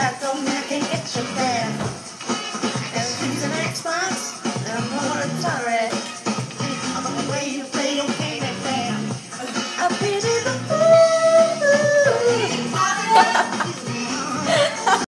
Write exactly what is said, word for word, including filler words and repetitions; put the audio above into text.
that don't mean I can't get you there. Everything's an expired